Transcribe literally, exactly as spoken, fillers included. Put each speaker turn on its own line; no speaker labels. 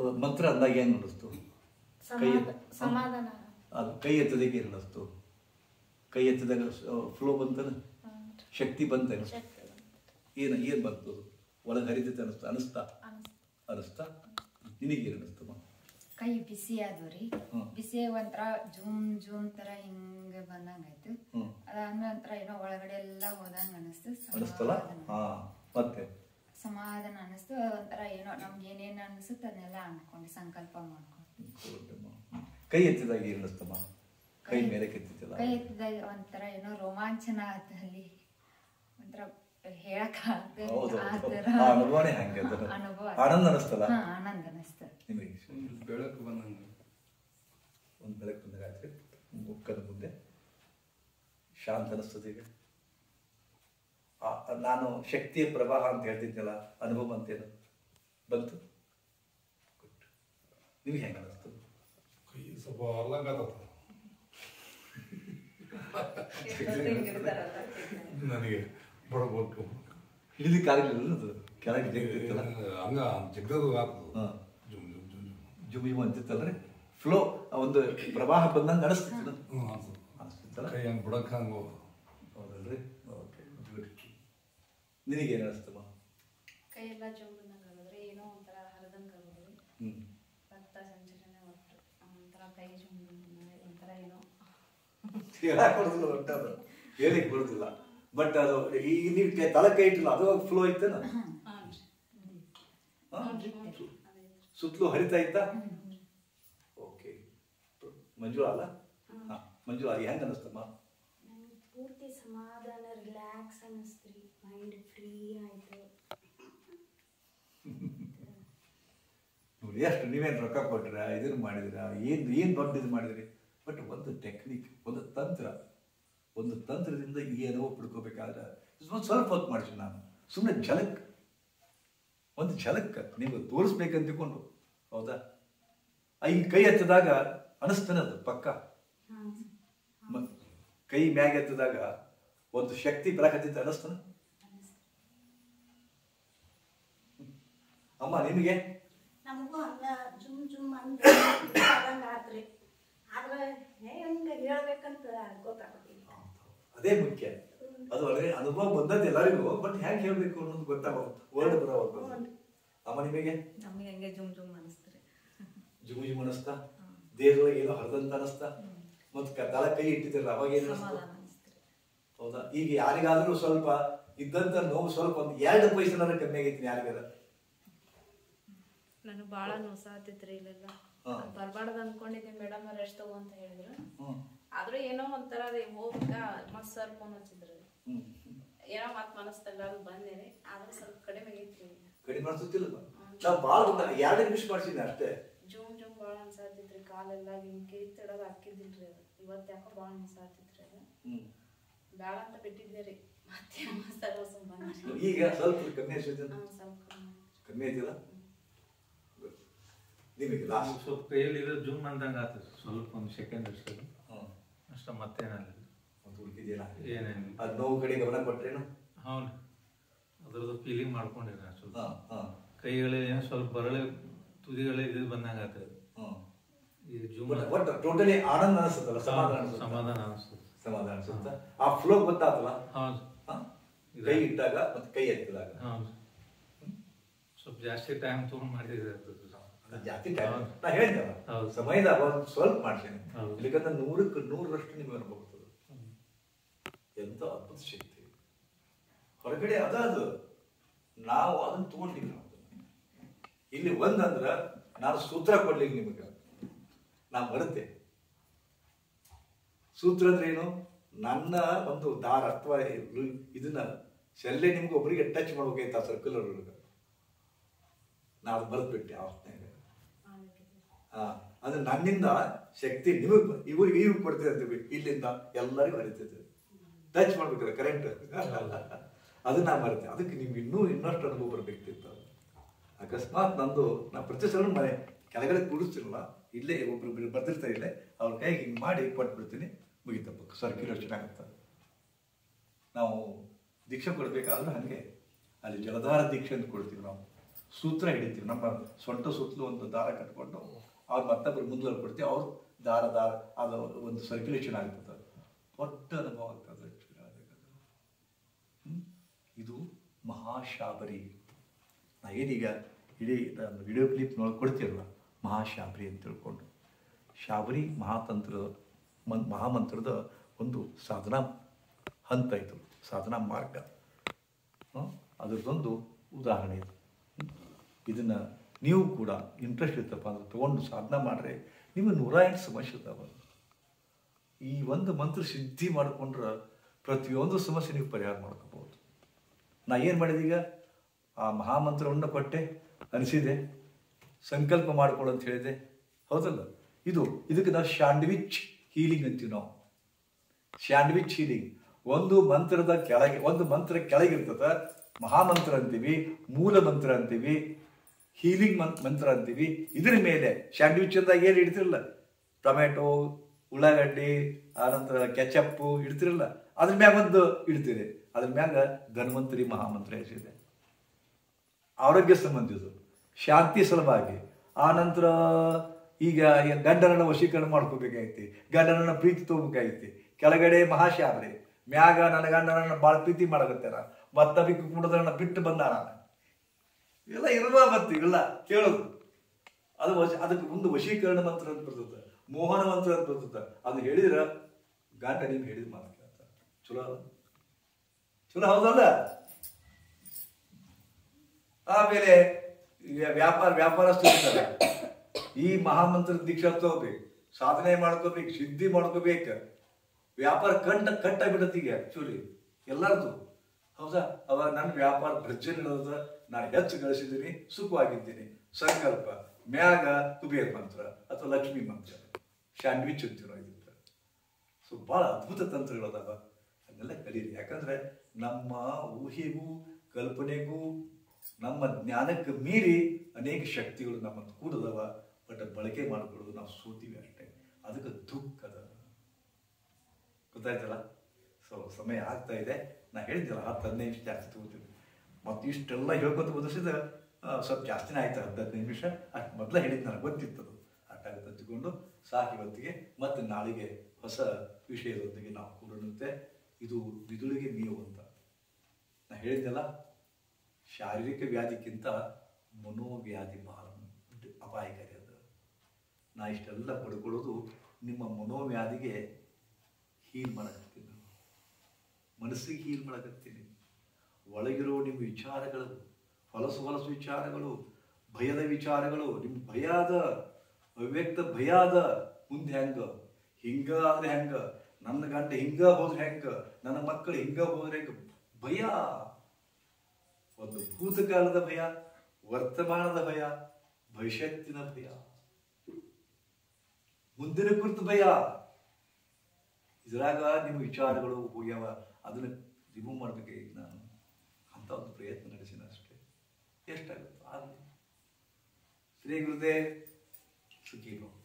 ಮಂತ್ರ ಅಂದಾಗ ಏನು ಅನ್ನಿಸ್ತು? ಕೈ
ಸಮಾಧಾನ.
ಅದು ಕೈ ಎತ್ತದಕ್ಕೆ ಏನು ಅನ್ನಿಸ್ತು? ಕೈ ಎತ್ತದಾಗ ಫ್ಲೋ ಬಂತನ, ಶಕ್ತಿ ಬಂತೇನು? ಏನು ಏನು ಬಂತು? ಒಳಗೆ ಹರಿತೈತೆ ಅನಿಸ್ತಾ ಅನಿಸ್ತಾ ಅನಿಸ್ತಾ ನಿನಗೇನು ಅನಿಸ್ತಮ್ಮ?
ಕೈ ಬಿಸಿ ಆದ್ರಿ, ಬಿಸಿ ಒಂಥರ ಜೂಮ್ ಜೂಮ್ ತರ ಹಿಂಗೆ ಬಂದಂಗಾಯ್ತು. ಅದಾದ್ಮೇಲೆ ಒಂಥರ ಏನೋ ಒಳಗಡೆ ಎಲ್ಲ ಹೋದಂಗ ಅನಿಸ್ತು.
ಅನಿಸ್ತಲ್ಲ? ಹಾ, ಮತ್ತೆ
ಸಮಾಧಾನ ಅನಿಸ್ತು. ಒಂಥರ ಏನೋ ನಮ್ಗೆ ಏನೇನು ಅನಿಸುತ್ತೆ ಅದನ್ನೆಲ್ಲ ಅನ್ಕೊಂಡು ಸಂಕಲ್ಪ ಮಾಡ್ಕೊಂಡು.
ಕೈ ಎತ್ತಿದಾಗ ಏನು ಅನಿಸ್ತಮ್ಮ? ಕೈ ಮೇಲೆ ಕೆತ್ತಿದ್ದಲ್ಲ,
ಕೈ ಎತ್ತಿದಾಗ ಒಂಥರ ಏನೋ ರೋಮಾಂಚನ ಆತ, ಅಲ್ಲಿ ಒಂಥರ ಹೇಳಕ್
ಅನುಭವನೇ ಹಂಗೆ
ಅನುಭವ,
ಆನಂದ ಅನಿಸ್ತಲ್ಲ?
ಆನಂದ ಅನಿಸ್ತ.
ನಿಮಗೆ
ಬೆಳಕು ಬಂದಂಗ
ಒಂದು ಬೆಳಕು ಬಂದಾಗ ಆಯ್ತು, ಮುಖದ ಮುಂದೆ ಶಾಂತ ಅನಿಸ್ತದೆ. ಈಗ ನಾನು ಶಕ್ತಿಯ ಪ್ರವಾಹ ಅಂತ ಹೇಳ್ತಿದ್ನಲ್ಲ, ಅನುಭವ ಅಂತೇನು ಬಂತು? ನಿಮಗೆ ಹೆಂಗೆ ಅನಿಸ್ತು?
ಕೈ ಸ್ವಲ್ಪ ಅರ್ಧಂಗ ನನಗೆ ಬಡಬೇಕು
ಹಿಡಿಲಿಕ್ಕೆ ಆಗಲಿಲ್ಲ, ಕೆಳಗೆ ಜಗ್ತಿತ್ತಲ್ಲ,
ಹಂಗ ಜಗ್ದದು ಆಗ್ತದೆ.
ಜುಮ್ ಜುಮ್ ಜುಮ್ ಜುಮ್ ಜುಮ್ ಅಂತಿತ್ತಲ್ರಿ, ಫ್ಲೋ ಒಂದು ಪ್ರವಾಹ ಬಂದಂಗೆ ಅನಿಸ್ತಿತ್ತು. ಅನಿಸ್ತಿತ್ತಲ್ಲ,
ಕೈ ಹಂಗೆ ಬಿಡಕ್ಕೆ ಹಂಗೆ.
ಹೌದಲ್ರಿ? Okay, good. ನಿನಗೇನು ಅನಿಸ್ತಮ್ಮ?
ಕೈ ಎಲ್ಲ ಜುಮ್ ಬಂದಂಗೆ ಆಗಿದ್ರೆ ಏನೋ ಒಂಥರ ಹರಿದಂಗೆ ಆಗೋದು, ರಕ್ತ ಸಂಚಲನೆ ಒಟ್ಟು ಒಂಥರ ಕೈ ಜುಮ್ ಒಂಥರ ಏನೋ
ಹೇಳಕ್ ಬರುದಿಲ್ಲ, ಒಟ್ಟು ಅದು ಹೇಳಿಕ್ ಬರುದಿಲ್ಲ. ಬಟ್ ಅದು ಈ ನೀವು ತಲೆ ಕೈ ಇಟ್ಟಿಲ್ಲ, ಅದು ಫ್ಲೋ ಇತ್ತೇನ? ಸುತ್ತಲೂ ಹರಿತಾ ಇತ್ತ? ಓಕೆ. ಮಂಜುಳಾ ಅಲ್ಲ? ಹಾ, ಮಂಜುಳಾ ಹೆಂಗ ಅನಿಸ್ತಮ್ಮ?
ಪೂರ್ತಿ ಸಮಾಧಾನ, ರಿಲ್ಯಾಕ್ಸ್ ಅನಿಸ್ತ್ರಿ, ಮೈಂಡ್ ಫ್ರೀ ಆಯ್ತು.
ನೋಡಿ ಎಷ್ಟು ನೀವೇನು ರೊಕ್ಕ ಕೊಟ್ರ, ಇದನ್ನು ಮಾಡಿದಿರ, ಏನು ಏನು ದೊಡ್ಡ ಇದು ಮಾಡಿದ್ರಿ. ಬಟ್ ಒಂದು ಟೆಕ್ನಿಕ್, ಒಂದು ತಂತ್ರ, ಒಂದು ತಂತ್ರದಿಂದ ಈ ಅನುಭವ ಪಡ್ಕೋಬೇಕಾದ್ರೆ ಒಂದು ಸ್ವಲ್ಪ ಹೊತ್ತು ಮಾಡ್ತೀನಿ ನಾನು. ಸುಮ್ಮನೆ ಝಲಕ್, ಒಂದು ಝಲಕ್ ನೀವು ತೋರಿಸ್ಬೇಕಂತ ತಿಳ್ಕೊಂಡು, ಹೌದಾ? ಈ ಕೈ ಎತ್ತದಾಗ ಅನಿಸ್ತಾನೆ ಅದು ಪಕ್ಕ. ಕೈ ಮ್ಯಾಗ ಎತ್ತದಾಗ ಒಂದು ಶಕ್ತಿ ಬರಕತ್ತಿದ್ದ ಅನಿಸ್ತಾನೆ. ಅಮ್ಮ ನಿಮಗೆ?
ನಮಗೂ ಹಂಗ ಜುಮ್ ಜುಮ್ ಅಂತ ಆತ್ರಿ, ಆದ್ರೆ ಹೆಂಗ ಹೇಳ್ಬೇಕಂತ ಗೊತ್ತಾಗ್ತಿಲ್ಲ.
ಅದೇ ಮುಖ್ಯ. ಅದು ಒಳಗೆ ಅನುಭವ ಬಂದದ್ದು ಎಲ್ಲರಿಗೂ, ಬಟ್ ಹೆಂಗೆ ಹೇಳ್ಬೇಕು ಅನ್ನೋದು ಗೊತ್ತಾಗೋದು, ವರ್ಡ್ ಬರೋದು. ಅಮ್ಮ ನಿಮಗೆ?
ನಮಗೆ ಹಂಗೆ ಜುಮ್ ಜುಮ್ ಅನಿಸ್ತಾರೆ.
ಜುಮ್ ಜುಮ್ ಅನಿಸ್ತಾ, ದೇಹದೊಳಗೆ ಏನೋ ಹರಿದಂತ ಅನಿಸ್ತಾ, ಮತ್ತೆ ತಲೆ ಕೈ ಇಟ್ಟಿದ್ರಲ್ಲ ಅವಾಗ ಏನು ಅನಿಸ್ತಾ? ಹೌದಾ? ಈಗ ಯಾರಿಗಾದ್ರೂ ಸ್ವಲ್ಪ ಇದ್ದಂತ ನೋವು ಸ್ವಲ್ಪ ಒಂದು ಎರಡು ಪೈಸೆನಾರ ಕಮ್ಮಿ ಆಗೈತಿ ಯಾರಿಗಾರ?
ನನಗೆ ಭಾಳ ನೋಸಾತಿತ್ರಿ ಇಲ್ಲೆಲ್ಲ, ಬರ್ಬಾರ್ದು ಅನ್ಕೊಂಡಿದ್ದೆ. ಮೇಡಮ್ ಅವ್ರು ಎಷ್ಟು ತಗೋ ಅಂತ ಹೇಳಿದ್ರು, ಆದ್ರೂ ಏನೋ ಒಂಥರ ರೀ ಹೋಗ್ಬೇಕ. ಮತ್ ಸರ್ ಫೋನ್ ಹಚ್ಚಿದ್ರು, ಏನೋ ಮತ್ ಮನಸ್ಸಲ್ಲ ಅದು ಬಂದೇನೆ, ಆದ್ರೆ ಸ್ವಲ್ಪ ಕಡಿಮೆ ಆಗೈತ್ರಿ.
ಕಡಿಮೆ ಅನ್ಸುತ್ತಿಲ್ಲ, ನಾವು ಭಾಳ ಎರಡು ನಿಮಿಷ ಮಾಡ್ಸಿದ್ದೆ ಅಷ್ಟೇ.
ಜೂಮ್ ಜೂಮ್ ಭಾಳ ಅನ್ಸಾತಿತ್ರಿ, ಕಾಲೆಲ್ಲ ಹಿಂಗ್ ಕಿರಿತಿಡೋದು ಹಾಕಿದ್ದಿಲ್ರಿ ಅದು. ಇವತ್ತು ಯಾಕೋ ಭಾಳ ಅನ್ಸಾತಿತ್ರಿ ಅದು, ಬ್ಯಾಡ ಅಂತ ಬಿಟ್ಟಿದ್ದೆ ರೀ. ಮತ್ತೆ
ಈಗ ಸ್ವಲ್ಪ ಕಮ್ಮಿ ಅನ್ಸುತ್ತೆ,
ಸ್ವಲ್ಪ
ಕಮ್ಮಿ ಐತಿಲ್ಲ ನಿಮಗೆ?
ಸ್ವಲ್ಪ ಕೈಯಲ್ಲಿ ಇರೋ ಜೂಮ್ ಅಂದಂಗೆ ಆಗ್ತದೆ, ಸ್ವಲ್ಪ ಒಂದು ಸೆಕೆಂಡ್ ಅಷ್ಟೇ ಅಷ್ಟ, ಮತ್ತೇನಲ್ಲ.
ಒಂದು ಉಳಿದಿದೆಯಲ್ಲ
ಏನೇನು
ಅದು ನೋವು ಕಡೆ ಗಮನ ಕೊಟ್ರೇನು?
ಹೌದು, ಅದ್ರದ್ದು ಫೀಲಿಂಗ್ ಮಾಡ್ಕೊಂಡಿರ ಸ್ವಲ್ಪ. ಕೈಗಳೇ ಸ್ವಲ್ಪ ಬರಳೆ ತುದಿಗಳೇ ಇದು ಬಂದಂಗೆ ಆಗ್ತದೆ. ಈ ಜೂಮ್
ಒಟ್ಟು ಟೋಟಲಿ ಆನಂದ ಅನಿಸ್ತದಲ್ಲ, ಸಮಾಧಾನ
ಸಮಾಧಾನ ಅನಿಸ್ತದೆ,
ಸಮಾಧಾನ ಅನಿಸುತ್ತ. ಆ ಫ್ಲೋ ಗೊತ್ತಾಗಲ್ಲ.
ಹೌದು,
ಕೈ ಇಟ್ಟಾಗ ಮತ್ತೆ ಕೈ ಎತ್ತಿದಾಗ.
ಹೌದು, ಸ್ವಲ್ಪ ಜಾಸ್ತಿ ಟೈಮ್ ತೊಗೊಂಡು ಮಾಡಿದ್ರೆ
ಜಾಸ್ತಿ ಟೈಮ್ ನಾ ಹೇಳಿದ್ದಲ್ಲ, ಸಮಯದಾಗ ಒಂದು ಸ್ವಲ್ಪ ಮಾಡ್ತೀನಿ. ಇಲ್ಲಿಕಂದ್ರೆ ನೂರಕ್ಕೆ ನೂರರಷ್ಟು ನಿಮಗೆ ಅನುಭವ ಬರ್ತದೆ. ಎಂತ ಅದ್ಭುತ ಶಕ್ತಿ ಹೊರಗಡೆ ಅದ. ಅದು ನಾವು ಅದನ್ನ ತಗೊಂಡಿವಿ. ನಾವು ಇಲ್ಲಿ ಒಂದಂದ್ರ ನಾನು ಸೂತ್ರ ಕೊಡ್ಲಿಕ್ಕೆ ನಿಮಗೆ ನಾ ಬರುತ್ತೆ. ಸೂತ್ರ ಅಂದ್ರೆ ಏನು? ನನ್ನ ಒಂದು ದಾರ ಅಥವಾ ಇದನ್ನ ಸೆಲ್ಲೆ ನಿಮ್ಗೆ ಒಬ್ಬರಿಗೆ ಟಚ್ ಮಾಡ್ಬೇಕಾಯ್ತು ಆ ಸರ್ಕಲ್ ಒಳಗೆ, ನಾವು ಬರೆದ್ಬಿಟ್ಟೆ ಆ ಹೊತ್ತಿನಾಗ. ಹಾ, ಅಂದ್ರೆ ನನ್ನಿಂದ ಶಕ್ತಿ ನಿಮಗೆ ಇವ್ರಿಗೆ ಇವ್ರಿಗೆ ಕೊಡ್ತೇವೆ ಅಂತೀವಿ, ಇಲ್ಲಿಂದ ಎಲ್ಲರಿಗೂ ಹರಿತೈತೆ. ಟಚ್ ಮಾಡ್ಬೇಕಲ್ಲ ಕರೆಂಟ್, ಅದು ನಾ ಬರುತ್ತೆ. ಅದಕ್ಕೆ ನಿಮ್ಗೆ ಇನ್ನೂ ಇನ್ನಷ್ಟು ಅನುಭವ ಬರ್ಬೇಕಿತ್ತು. ಅಕಸ್ಮಾತ್ ನಂದು ನಾ ಪ್ರತಿ ಸಲ ಮನೆ ಕೆಳಗಡೆ ಕೂಡಿಸ್ತಿರಲ್ಲ, ಇಲ್ಲೇ ಒಬ್ರು ಬರ್ತಿರ್ತಾರೆ, ಇಲ್ಲೇ ಅವ್ರ ಕೈಗೆ ಹಿಂಗೆ ಮಾಡಿ ಕೊಟ್ಬಿಡ್ತೀನಿ, ಮುಗಿತಪ್ಪ. ಸರ್ಕ್ಯುಲೇಷನ್ ಆಗುತ್ತೆ. ನಾವು ದೀಕ್ಷೆ ಕೊಡ್ಬೇಕಾದ್ರೆ ಹಾಗೆ ಅಲ್ಲಿ ಜಲಧಾರ ದೀಕ್ಷೆ ಅಂತ ಕೊಡ್ತೀವಿ ನಾವು. ಸೂತ್ರ ಹಿಡಿತೀವಿ. ನಮ್ಮ ಸೊಂಟ ಸುತ್ತಲೂ ಒಂದು ದಾರ ಕಟ್ಕೊಂಡು ಅವ್ರು ಮತ್ತೊಬ್ಬರು ಮುಂದೆ ಕೊಡ್ತೀವಿ. ಅವ್ರು ದಾರ ದಾರ ಅದು ಒಂದು ಸರ್ಕ್ಯುಲೇಷನ್ ಆಗ್ತದೆ. ದೊಡ್ಡ ಅನುಭವ ಆಗ್ತದೆ. ಇದು ಮಹಾಶಾಬರಿ. ನಾ ಏನೀಗ ಇಡೀ ವಿಡಿಯೋ ಕ್ಲಿಪ್ ನೋಡಿ ಕೊಡ್ತೀರಲ್ಲ, ಮಹಾಶಾಬರಿ ಅಂತ ತಿಳ್ಕೊಂಡು. ಶಾಬರಿ ಮಹಾತಂತ್ರ ಮನ್ ಮಹಾಮಂತ್ರದ ಒಂದು ಸಾಧನಾ ಹಂತ ಇದು, ಸಾಧನಾ ಮಾರ್ಗ. ಅದರದ್ದೊಂದು ಉದಾಹರಣೆ ಇದು. ಇದನ್ನು ನೀವು ಕೂಡ ಇಂಟ್ರೆಸ್ಟ್ ಇರ್ತಪ್ಪ ಅಂದ್ರೆ ತೊಗೊಂಡು ಸಾಧನ ಮಾಡ್ರೆ ನಿಮಗೆ ನೂರ ಎಂಟು ಸಮಸ್ಯೆ ಇದ್ದಾವೆ. ಈ ಒಂದು ಮಂತ್ರ ಸಿದ್ಧಿ ಮಾಡಿಕೊಂಡ್ರೆ ಪ್ರತಿಯೊಂದು ಸಮಸ್ಯೆ ನೀವು ಪರಿಹಾರ ಮಾಡ್ಕೋಬಹುದು. ನಾ ಏನು ಮಾಡಿದೀಗ ಆ ಮಹಾಮಂತ್ರವನ್ನು ಕೊಟ್ಟೆ, ಅನಿಸಿದೆ, ಸಂಕಲ್ಪ ಮಾಡ್ಕೊಳ್ಳೋ ಅಂತ ಹೇಳಿದೆ, ಹೌದಲ್ಲ? ಇದು ಇದಕ್ಕೆ ನಾವು ಶಾಂಡ್ವಿಚ್ ಹೀಲಿಂಗ್ ಅಂತೀವಿ. ನಾವು ಶಾಂಡ್ವಿಚ್ ಹೀಲಿಂಗ್. ಒಂದು ಮಂತ್ರದ ಕೆಳಗೆ ಒಂದು ಮಂತ್ರ ಕೆಳಗಿರ್ತದ ಮಹಾಮಂತ್ರ ಅಂತೀವಿ, ಮೂಲ ಮಂತ್ರ ಅಂತೀವಿ, ಹೀಲಿಂಗ್ ಮಂತ್ ಮಂತ್ರ ಅಂತೀವಿ. ಇದ್ರ ಮೇಲೆ ಶಾಂಡ್ವಿಚ್ ಅಂದಾಗ ಏನು ಇಡ್ತಿರಲ್ಲ, ಟೊಮೆಟೊ, ಉಳ್ಳಾಗಡ್ಡಿ, ಆನಂತರ ಕೆಚಪ್ಪು ಇಡ್ತಿರಲ್ಲ, ಅದ್ರ ಮ್ಯಾಗ ಒಂದು ಇಡ್ತೀರಿ. ಅದ್ರ ಮ್ಯಾಗ ಧನ್ವಂತರಿ ಮಹಾಮಂತ್ರ ಹೆಸರಿದೆ. ಆರೋಗ್ಯ ಸಂಬಂಧಿದು, ಶಾಂತಿ ಸಲುವಾಗಿ. ಆನಂತರ ಈಗ ಗಂಡನನ್ನ ವಶೀಕರಣ ಮಾಡ್ಕೋಬೇಕಾಗೈತಿ, ಗಂಡನನ್ನ ಪ್ರೀತಿ ತಗೋಬೇಕಾಗೈತಿ. ಕೆಳಗಡೆ ಮಹಾಶಾಬರಿ, ಮ್ಯಾಗ ನನ್ನ ಗಂಡನನ್ನ ಭಾಳ ಪ್ರೀತಿ ಮಾಡಕತ್ತಾರ, ಮತ್ತ ಬಿಕ್ಕು ಕುಡದನ್ನ ಬಿಟ್ಟು ಬಂದಾರ. ಇವೆಲ್ಲ ಇರುವ ಮತ್ತು ಇವೆಲ್ಲ ಕೇಳೋದು. ಅದು ವಶ ಅದಕ್ಕೆ ಮುಂದೆ ವಶೀಕರಣ ಮಂತ್ರ ಅಂತ ಬರ್ತದೆ, ಮೋಹನ ಮಂತ್ರ ಅಂತ ಬರ್ತದೆ. ಅದು ಹೇಳಿದ್ರೆ ಗಂಡ ನಿಮ್ಗೆ ಹೇಳಿದ ಮಾತು ಕೇಳ್ತ. ಚಲೋ ಅದ, ಚಲೋ ಹೌದಲ್ಲ? ಆಮೇಲೆ ವ್ಯಾಪಾರ ವ್ಯಾಪಾರಸ್ಥರು ಇರ್ತಾರೆ. ಈ ಮಹಾಮಂತ್ರ ದೀಕ್ಷಾ ತಗೋಬೇಕು, ಸಾಧನೆ ಮಾಡ್ಕೋಬೇಕು, ಸಿದ್ಧಿ ಮಾಡ್ಕೋಬೇಕು. ವ್ಯಾಪಾರ ಕಂಡ ಕಟ್ಟಾಗ್ಬಿಡತ್ತೆ ಈಗ ಆಕ್ಚುಲಿ ಎಲ್ಲರದು. ಹೌದಾ? ಅವಾಗ ನನ್ನ ವ್ಯಾಪಾರ ಭರ್ಜರಿ ಇರೋದ, ನಾನು ಹೆಚ್ಚು ಗಳಿಸಿದ್ದೀನಿ, ಸುಖವಾಗಿದ್ದೀನಿ. ಸಂಕಲ್ಪ ಮ್ಯಾಗ ಕುಬೇರ ಮಂತ್ರ ಅಥವಾ ಲಕ್ಷ್ಮೀ ಮಂತ್ರ, ಶಾಂಡ್ವಿಚ್ ಅಂತೀವಿ ನಾವು ಇದಕ್ಕೆ. ಸೊ ಭಾಳ ಅದ್ಭುತ ತಂತ್ರಗಳದಾವ, ಅದನ್ನೆಲ್ಲ ಕಲೀರಿ. ಯಾಕಂದ್ರೆ ನಮ್ಮ ಊಹೆಗೂ ಕಲ್ಪನೆಗೂ ನಮ್ಮ ಜ್ಞಾನಕ್ಕೆ ಮೀರಿ ಅನೇಕ ಶಕ್ತಿಗಳು ನಮ್ಮನ್ನು ಕೂಡದವ. ಬಟ್ ಬಳಕೆ ಮಾಡಿಕೊಳ್ಳೋದು ನಾವು ಸೋತೀವಿ ಅಷ್ಟೇ. ಅದಕ್ಕೆ ದುಃಖದ. ಗೊತ್ತಾಯ್ತಲ್ಲ? ಸೊ ಸಮಯ ಆಗ್ತಾ ಇದೆ. ನಾ ಹೇಳಿದ್ದಲ್ಲ ಹತ್ತು ಹದಿನೈದು ನಿಮಿಷ ಜಾಸ್ತಿ ತಗೋತೀನಿ. ಮತ್ತು ಇಷ್ಟೆಲ್ಲ ಹೇಳ್ಕೊತ ಓದಿಸಿದ ಸ್ವಲ್ಪ ಜಾಸ್ತಿನೇ ಆಯ್ತು, ಹತ್ತು ಹದಿನೈದು ನಿಮಿಷ. ಅಷ್ಟು ಮೊದಲೇ ಹೇಳಿದ್ದು ನನಗೆ ಗೊತ್ತಿತ್ತದು. ಅಷ್ಟಾಗುತ್ತೆ ಹಚ್ಚಿಕೊಂಡು ಸಾಕು ಇವತ್ತಿಗೆ. ಮತ್ತು ನಾಳೆಗೆ ಹೊಸ ವಿಷಯದೊಂದಿಗೆ ನಾವು ಕೂಡೋಣಂತೆ. ಇದು ಬಿದುಳಿಗೆ ಮೇವು ಅಂತ ನಾ ಹೇಳಿದ್ದೆಲ್ಲ. ಶಾರೀರಿಕ ವ್ಯಾಧಿಕ್ಕಿಂತ ಮನೋವ್ಯಾಧಿ ಬಹಳ ಅಪಾಯಕಾರಿ ಅದು. ನಾ ಇಷ್ಟೆಲ್ಲ ಪಡ್ಕೊಳ್ಳೋದು ನಿಮ್ಮ ಮನೋವ್ಯಾಧಿಗೆ ಹೀಲ್ ಮಾಡಕತ್ತೀನಿ, ಮನಸ್ಸಿಗೆ ಹೀಲ್ ಮಾಡಕತ್ತೀನಿ. ಒಳಗಿರೋ ನಿಮ್ಮ ವಿಚಾರಗಳು, ಹೊಲಸು ಹೊಲಸು ವಿಚಾರಗಳು, ಭಯದ ವಿಚಾರಗಳು, ನಿಮ್ಮ ಭಯ ಅದ, ಅವ್ಯಕ್ತ ಭಯ ಅದ. ಮುಂದೆ ಹೆಂಗ ಹಿಂಗ ಆದ್ರೆ ಹೆಂಗ, ನನ್ನ ಗಂಡ ಹಿಂಗ ಹೋದ್ರೆ ಹೆಂಗ, ನನ್ನ ಮಕ್ಕಳು ಹಿಂಗ ಹೋದ್ರೆ ಹೆಂಗ, ಭಯ. ಒಂದು ಭೂತಕಾಲದ ಭಯ, ವರ್ತಮಾನದ ಭಯ, ಭವಿಷ್ಯತ್ತಿನ ಭಯ, ಮುಂದಿನ ಕುರಿತು ಭಯ. ಇದ್ರಾಗ ನಿಮ್ಮ ವಿಚಾರಗಳು ಹೋಗ್ಯಾವ, ಅದನ್ನ ರಿಮೂವ್ ಮಾಡ್ಬೇಕಾಗಿ ನಾನು ಅಂತ ಒಂದು ಪ್ರಯತ್ನ ನಡೆಸಿನ ಅಷ್ಟೇ. ಎಷ್ಟಾಗುತ್ತೆ ಆಗಲಿ. ಶ್ರೀ ಗುರುದೇವ್ ಸುಖೀ ಭವ.